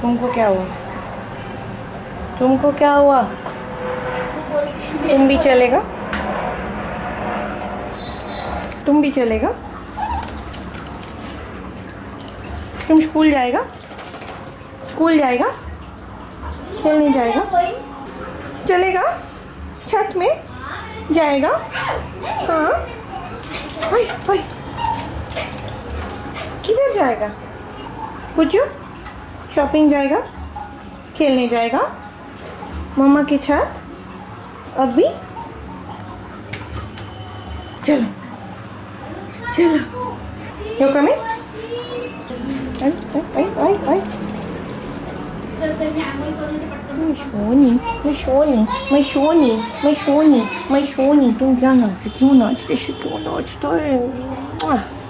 तुमको क्या हुआ? तुमको क्या हुआ? तुम भी चलेगा? तुम भी चलेगा? तुम स्कूल जाएगा? स्कूल जाएगा? खेलने जाएगा? चलेगा? छत में जाएगा? हाँ। हाय हाय, किधर जाएगा? पूछो। शॉपिंग जाएगा? खेलने जाएगा? मम्मा के साथ? अभी? चलो चलो, यू कमिंग? आई मैं शोनी, तुम क्या नाचते? क्यों नाचते? क्यों नाचते है?